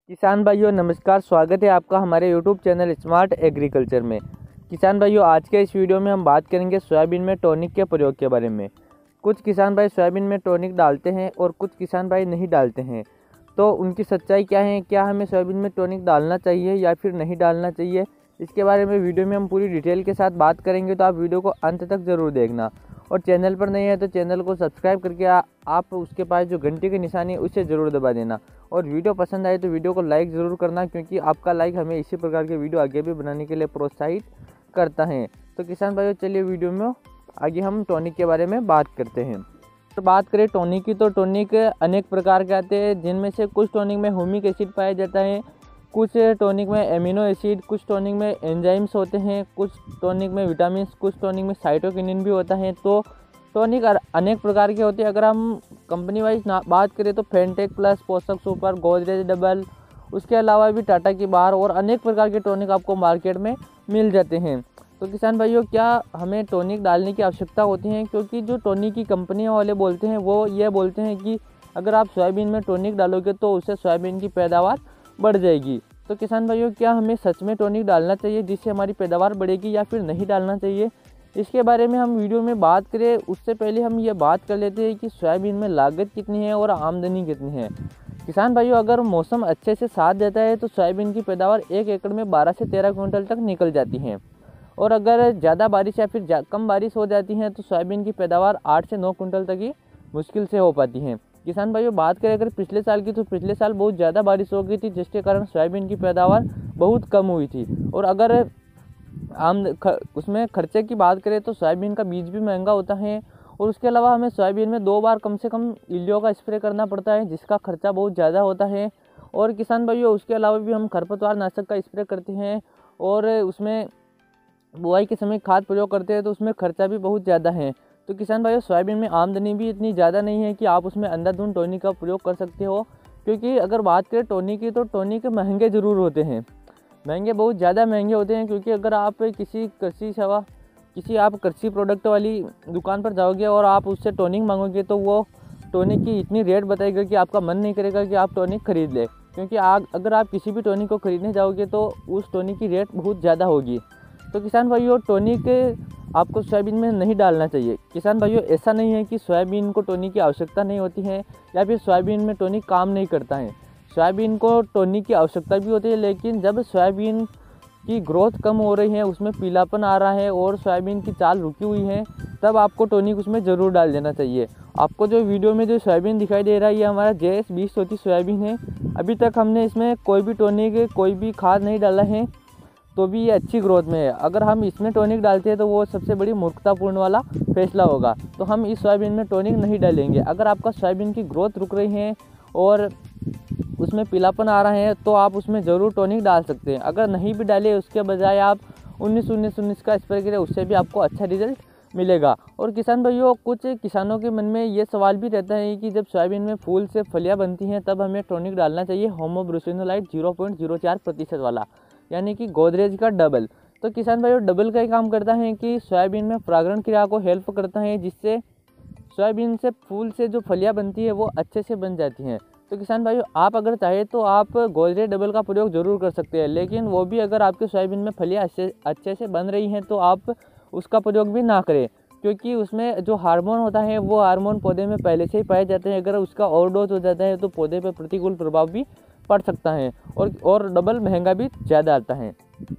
किसान भाइयों नमस्कार, स्वागत है आपका हमारे यूट्यूब चैनल स्मार्ट एग्रीकल्चर में। किसान भाइयों आज के इस वीडियो में हम बात करेंगे सोयाबीन में टॉनिक के प्रयोग के बारे में। कुछ किसान भाई सोयाबीन में टॉनिक डालते हैं और कुछ किसान भाई नहीं डालते हैं, तो उनकी सच्चाई क्या है, क्या हमें सोयाबीन में टॉनिक डालना चाहिए या फिर नहीं डालना चाहिए, इसके बारे में वीडियो में हम पूरी डिटेल के साथ बात करेंगे। तो आप वीडियो को अंत तक ज़रूर देखना और चैनल पर नहीं है तो चैनल को सब्सक्राइब करके आप उसके पास जो घंटी की निशानी है उसे ज़रूर दबा देना। और वीडियो पसंद आए तो वीडियो को लाइक ज़रूर करना, क्योंकि आपका लाइक हमें इसी प्रकार के वीडियो आगे भी बनाने के लिए प्रोत्साहित करता है। तो किसान भाइयों चलिए वीडियो में आगे हम टॉनिक के बारे में बात करते हैं। तो बात करें टॉनिक की, तो टॉनिक अनेक प्रकार के आते हैं, जिनमें से कुछ टॉनिक में ह्यूमिक एसिड पाया जाता है, कुछ टॉनिक में एमिनो एसिड, कुछ टॉनिक में एंजाइम्स होते हैं, कुछ टॉनिक में विटामिन, कुछ टॉनिक में साइटोकिनिन भी होता है। तो टॉनिक अनेक प्रकार के होते हैं। अगर हम कंपनी वाइज बात करें तो फेंटेक प्लस, पोषक सुपर, गोदरेज डबल, उसके अलावा भी टाटा की बार और अनेक प्रकार के टॉनिक आपको मार्केट में मिल जाते हैं। तो किसान भाइयों क्या हमें टॉनिक डालने की आवश्यकता होती है, क्योंकि जो टॉनिक की कंपनियों वाले बोलते हैं वो ये बोलते हैं कि अगर आप सोयाबीन में टॉनिक डालोगे तो उससे सोयाबीन की पैदावार बढ़ जाएगी। तो किसान भाइयों क्या हमें सच में टॉनिक डालना चाहिए जिससे हमारी पैदावार बढ़ेगी या फिर नहीं डालना चाहिए, इसके बारे में हम वीडियो में बात करें उससे पहले हम ये बात कर लेते हैं कि सोयाबीन में लागत कितनी है और आमदनी कितनी है। किसान भाइयों अगर मौसम अच्छे से साथ देता है तो सोयाबीन की पैदावार 1 एकड़ में 12 से 13 क्विंटल तक निकल जाती है, और अगर ज़्यादा बारिश या फिर कम बारिश हो जाती है तो सोयाबीन की पैदावार 8 से 9 क्विंटल तक ही मुश्किल से हो पाती है। किसान भाइयों बात करें अगर पिछले साल की, तो पिछले साल बहुत ज़्यादा बारिश हो गई थी, जिसके कारण सोयाबीन की पैदावार बहुत कम हुई थी। और अगर उसमें खर्चे की बात करें तो सोयाबीन का बीज भी महंगा होता है, और उसके अलावा हमें सोयाबीन में 2 बार कम से कम यूरिया का स्प्रे करना पड़ता है, जिसका खर्चा बहुत ज़्यादा होता है। और किसान भाइयों उसके अलावा भी हम खरपतवार नाशक का स्प्रे करते हैं, और उसमें बुआई के समय खाद प्रयोग करते हैं, तो उसमें खर्चा भी बहुत ज़्यादा है। तो किसान भाइयों सोयाबीन में आमदनी भी इतनी ज़्यादा नहीं है कि आप उसमें अंधाधुंध टॉनिक का प्रयोग कर सकते हो, क्योंकि अगर बात करें टॉनिक की तो टॉनिक महंगे ज़रूर होते हैं, महंगे बहुत ज़्यादा महंगे होते हैं। क्योंकि अगर आप आप कृषि प्रोडक्ट वाली दुकान पर जाओगे और आप उससे टॉनिक मांगोगे तो वो टॉनिक की इतनी रेट बताएगा कि आपका मन नहीं करेगा कि आप टॉनिक खरीद ले, क्योंकि अगर आप किसी भी टॉनिक को खरीदने जाओगे तो उस टॉनिक की रेट बहुत ज़्यादा होगी। तो किसान भाइयों टॉनिक आपको सोयाबीन में नहीं डालना चाहिए। किसान भाइयों ऐसा नहीं है कि सोयाबीन को टॉनिक की आवश्यकता नहीं होती है या फिर सोयाबीन में टॉनिक काम नहीं करता है। सोयाबीन को टॉनिक की आवश्यकता भी होती है, लेकिन जब सोयाबीन की ग्रोथ कम हो रही है, उसमें पीलापन आ रहा है और सोयाबीन की चाल रुकी हुई है, तब आपको टॉनिक उसमें ज़रूर डाल देना चाहिए। आपको जो वीडियो में जो सोयाबीन दिखाई दे रहा है ये हमारा JS 2034 सोयाबीन है। अभी तक हमने इसमें कोई भी टॉनिक, कोई भी खाद नहीं डाला है, तो भी ये अच्छी ग्रोथ में है। अगर हम इसमें टॉनिक डालते हैं तो वो सबसे बड़ी मूर्खतापूर्ण वाला फैसला होगा। तो हम इस सोयाबीन में टॉनिक नहीं डालेंगे। अगर आपका सोयाबीन की ग्रोथ रुक रही है और उसमें पीलापन आ रहा है तो आप उसमें ज़रूर टॉनिक डाल सकते हैं। अगर नहीं भी डाले उसके बजाय आप 19-19-19 का स्प्रे करें, उससे भी आपको अच्छा रिजल्ट मिलेगा। और किसान भाइयों कुछ किसानों के मन में ये सवाल भी रहता है कि जब सोयाबीन में फूल से फलियाँ बनती हैं तब हमें टॉनिक डालना चाहिए होमोब्रुसिनोलाइट 0.04% वाला, यानी कि गोदरेज का डबल। तो किसान भाइयों डबल का ही काम करता है कि सोयाबीन में परागण क्रिया को हेल्प करता है, जिससे सोयाबीन से फूल से जो फलियाँ बनती है वो अच्छे से बन जाती हैं। तो किसान भाइयों आप अगर चाहे तो आप गोदरेज डबल का प्रयोग ज़रूर कर सकते हैं, लेकिन वो भी अगर आपके सोयाबीन में फलियाँ अच्छे से बन रही हैं तो आप उसका प्रयोग भी ना करें, क्योंकि उसमें जो हार्मोन होता है वो हार्मोन पौधे में पहले से ही पाए जाते हैं। अगर उसका ओवरडोज हो जाता है तो पौधे पर प्रतिकूल प्रभाव भी पड़ सकता है, और डबल महंगा भी ज़्यादा आता है।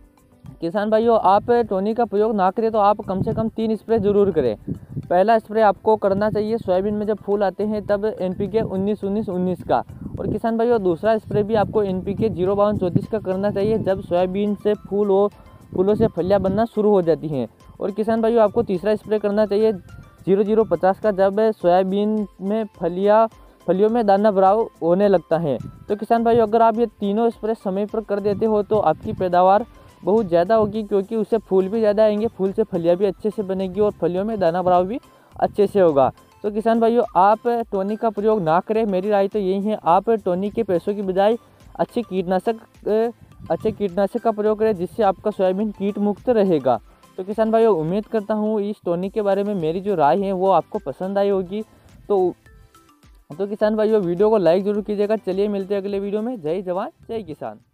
किसान भाइयों आप टॉनिक का प्रयोग ना करें तो आप कम से कम 3 स्प्रे ज़रूर करें। पहला स्प्रे आपको करना चाहिए सोयाबीन में जब फूल आते हैं तब NPK 19-19-19 का, और किसान भाइयों दूसरा स्प्रे भी आपको NPK 052-34 का करना चाहिए जब सोयाबीन से फूलों से फलियाँ बनना शुरू हो जाती हैं। और किसान भाइयों आपको तीसरा स्प्रे करना चाहिए 0050 का जब सोयाबीन में फलियों में दाना भराव होने लगता है। तो किसान भाइयों अगर आप ये तीनों स्प्रे समय पर कर देते हो तो आपकी पैदावार बहुत ज़्यादा होगी, क्योंकि उससे फूल भी ज़्यादा आएंगे, फूल से फलियाँ भी अच्छे से बनेगी और फलियों में दाना भराव भी अच्छे से होगा। तो किसान भाइयों आप टॉनिक का प्रयोग ना करें, मेरी राय तो यही है। आप टॉनिक के पैसों की बजाय अच्छे कीटनाशक का प्रयोग करें, जिससे आपका सोयाबीन कीट मुक्त रहेगा। तो किसान भाइयों उम्मीद करता हूँ इस टॉनिक के बारे में मेरी जो राय है वो आपको पसंद आई होगी। तो तो किसान भाइयों वीडियो को लाइक जरूर कीजिएगा। चलिए मिलते हैं अगले वीडियो में। जय जवान जय किसान।